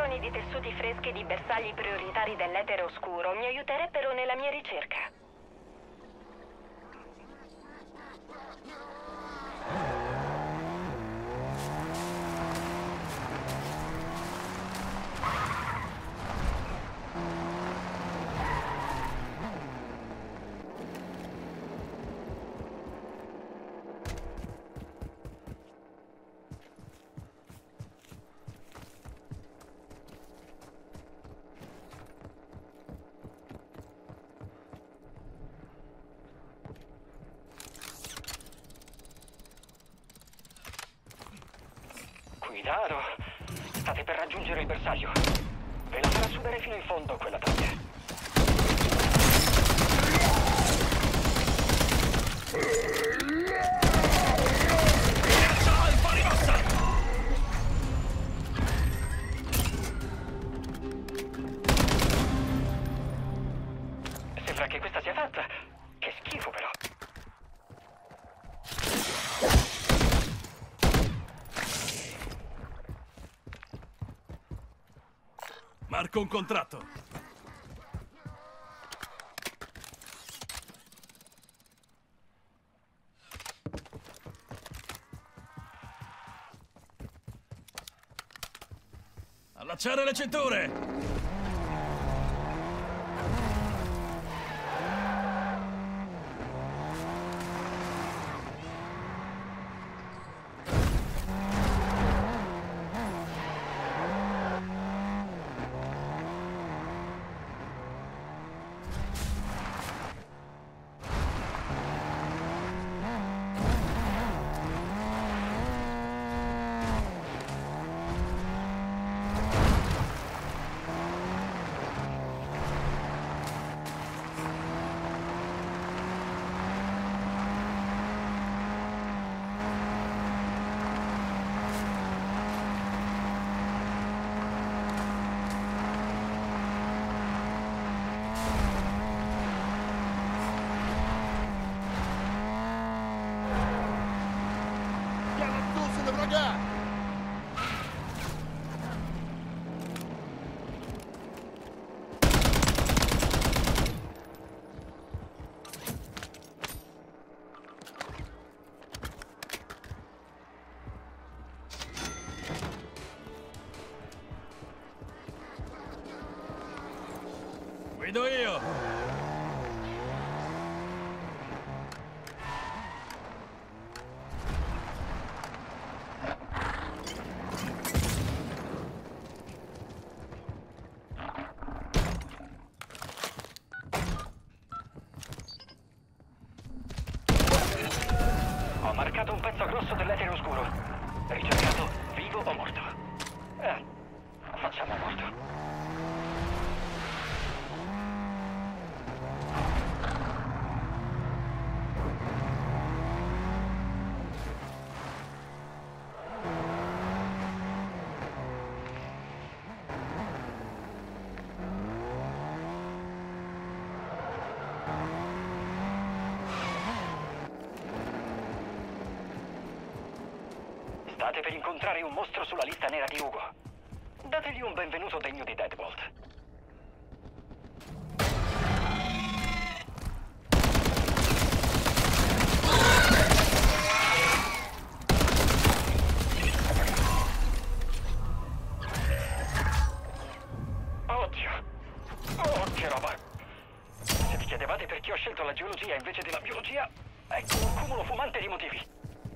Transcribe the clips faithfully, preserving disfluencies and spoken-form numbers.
Milioni di tessuti freschi di bersagli prioritari dell'etere oscuro mi aiuterebbero nella mia ricerca. Cuidado, state per raggiungere il bersaglio. Ve la farà sudare fino in fondo quella taglia. Minaccia alfa rimossa! Sembra che questa sia fatta. Che schifo però. Marco un contratto. Allacciare le cinture! Guido io! Ho marcato un pezzo grosso dell'etere oscuro. Ricercato vivo o morto. Eh, facciamo morto. State per incontrare un mostro sulla lista nera di Ugo. Dategli un benvenuto degno di Deadbolt. Oddio! Oh, che roba! Se vi chiedevate perché ho scelto la geologia invece della biologia, ecco un cumulo fumante di motivi.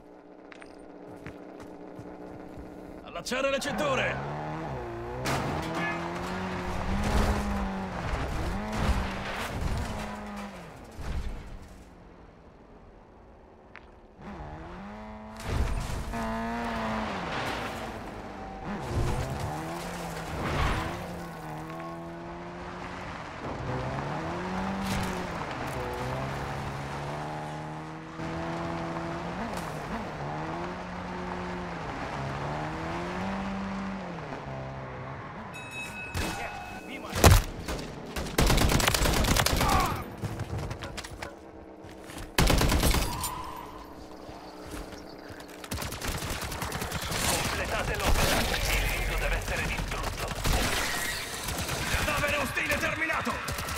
Allacciare le cinture! Completate l'opera, il nido deve essere distrutto. terminato!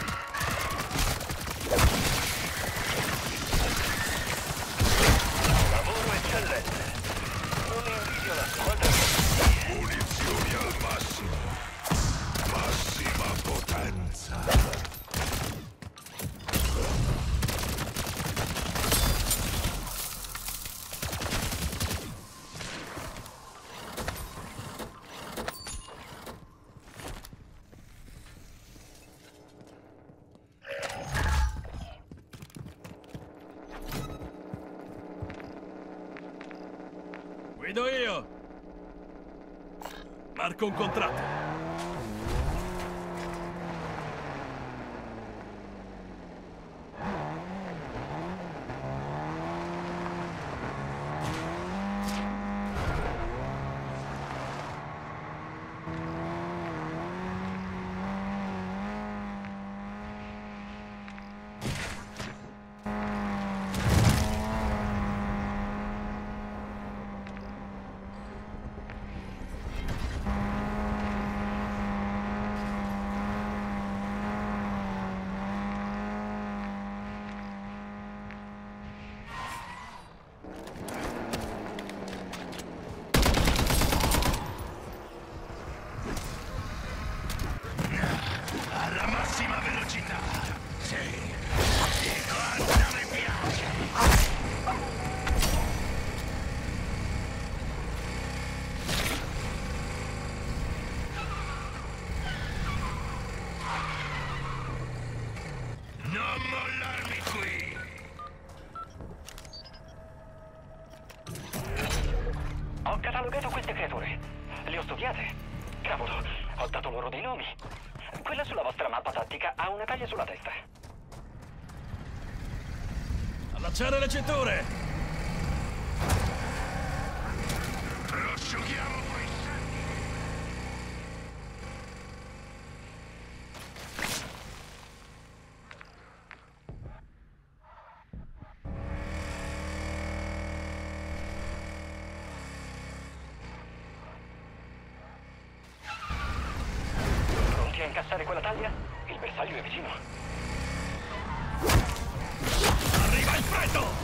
Lavoro eccellente. Non invidio la squadra. Munizioni al massimo. Massima potenza. Guido io! Marco un contratto! Alla massima velocità. Sì. E quanta mi piace. Non mollarmi qui. Ho catalogato queste creature. Le ho studiate. Cavolo, ho dato loro dei nomi. Quella sulla vostra mappa tattica ha una taglia sulla testa. Allacciare le cinture! Prosciughiamo quei sangue. Pronti a incassare quella taglia? Il bersaglio è vicino. Arriva il freddo!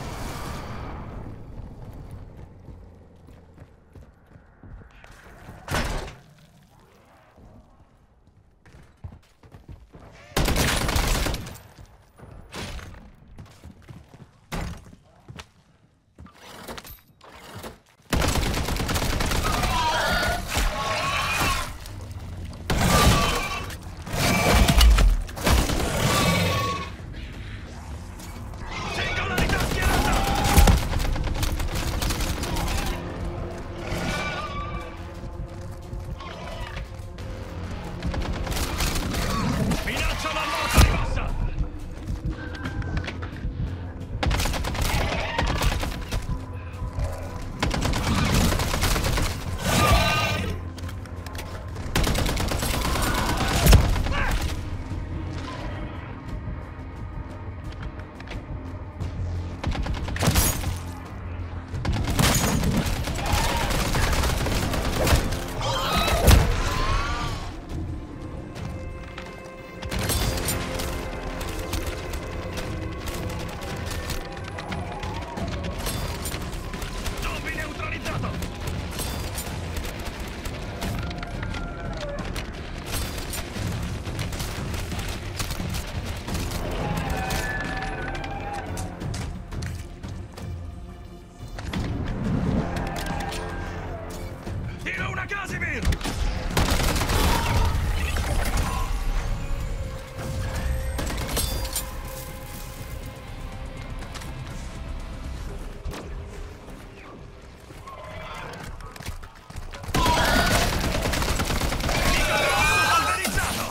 Singolarità schierata! Minaccia la morte rimossa! Zombie neutralizzato! Tiro una Casimir! Polverizzato!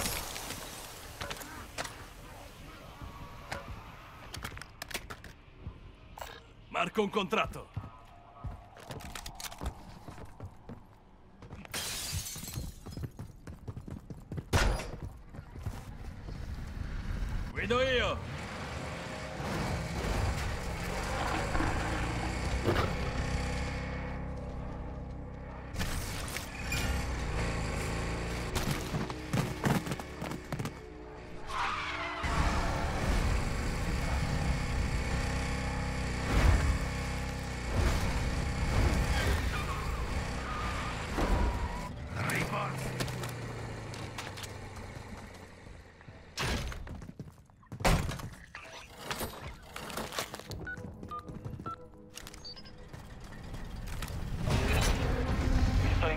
Marco un contratto. Guido io!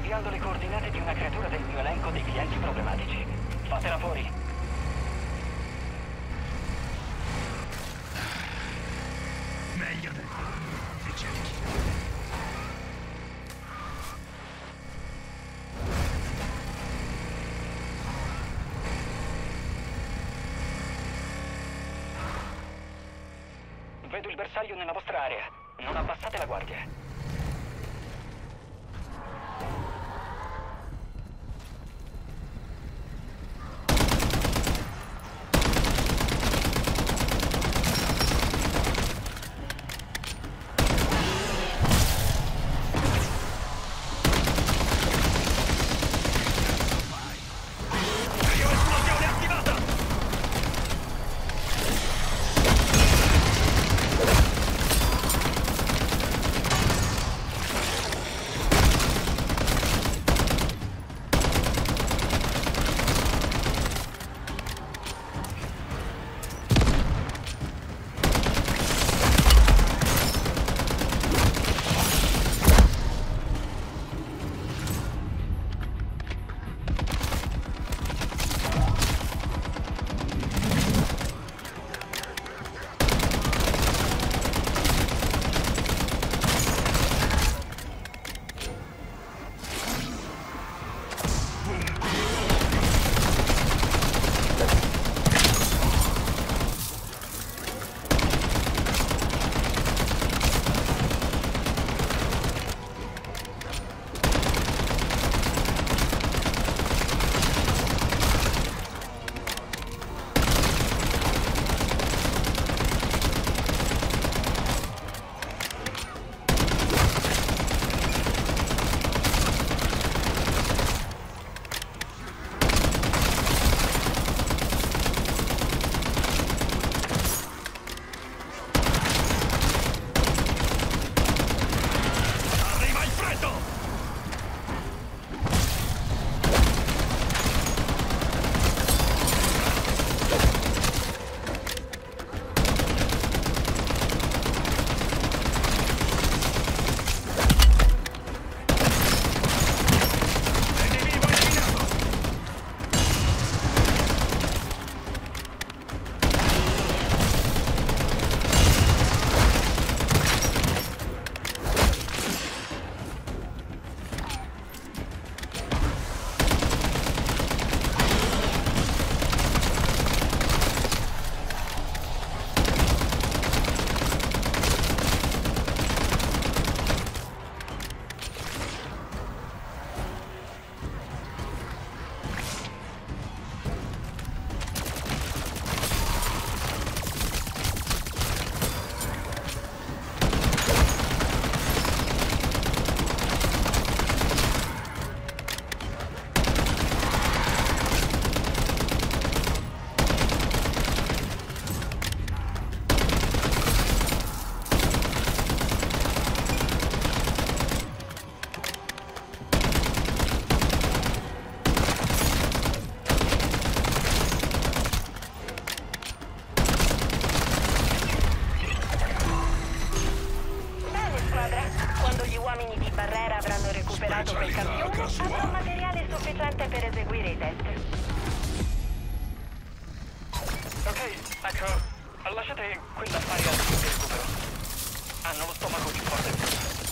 inviando le coordinate di una creatura del mio elenco dei clienti problematici. Fatela fuori. Meglio del ricerchi. Vedo il bersaglio nella vostra area. Non abbassate la guardia. Esplosione attivata! Arriva il freddo! Nemico eliminato! Bene, squadra. Quando gli uomini di Barrera avranno recuperato quel Specialità campione, casuale. avrò materiale sufficiente per eseguire i test. Ok, ecco. Lasciate quell'affare al team di recupero. Hanno lo stomaco più forte.